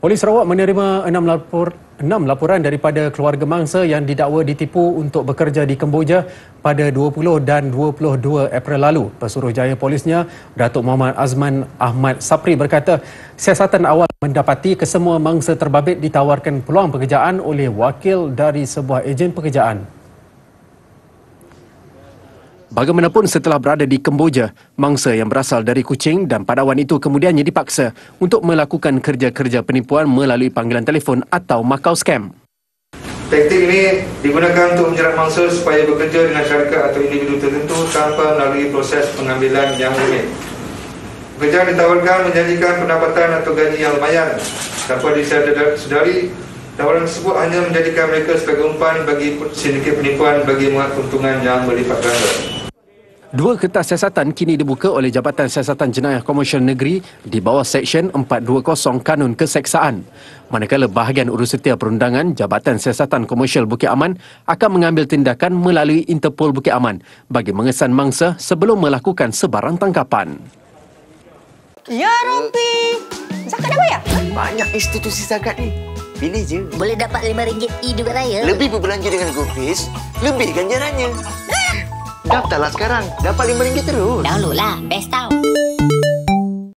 Polis Sarawak menerima 6 laporan daripada keluarga mangsa yang didakwa ditipu untuk bekerja di Kemboja pada 20 dan 22 April lalu. Pesuruhjaya polisnya, Datuk Muhammad Azman Ahmad Sapri berkata, siasatan awal mendapati kesemua mangsa terbabit ditawarkan peluang pekerjaan oleh wakil dari sebuah ejen pekerjaan. Bagaimanapun setelah berada di Kemboja, mangsa yang berasal dari Kuching dan Padawan itu kemudiannya dipaksa untuk melakukan kerja-kerja penipuan melalui panggilan telefon atau makau scam. Taktik ini digunakan untuk menjerat mangsa supaya bekerja dengan syarikat atau individu tertentu tanpa melalui proses pengambilan yang rumit. Pekerja ditawarkan menjanjikan pendapatan atau gaji yang lumayan. Tanpa disedari, tawaran tersebut hanya menjadikan mereka sebagai umpan bagi sindiket penipuan bagi menguat keuntungan yang berlipat ganda. 2 kertas siasatan kini dibuka oleh Jabatan Siasatan Jenayah Komersial Negeri di bawah Seksyen 420 Kanun Keseksaan. Manakala bahagian Urusetia Perundangan Jabatan Siasatan Komersial Bukit Aman akan mengambil tindakan melalui Interpol Bukit Aman bagi mengesan mangsa sebelum melakukan sebarang tangkapan. Ya Rabbi! Zakat dah bayar? Banyak institusi zakat ni. Pilih je. Boleh dapat RM5 e-duit raya. Lebih berbelanja dengan GoFace, lebih ganjarannya. Daftarlah sekarang. Dapat RM5 terus. Download lah. Best tau.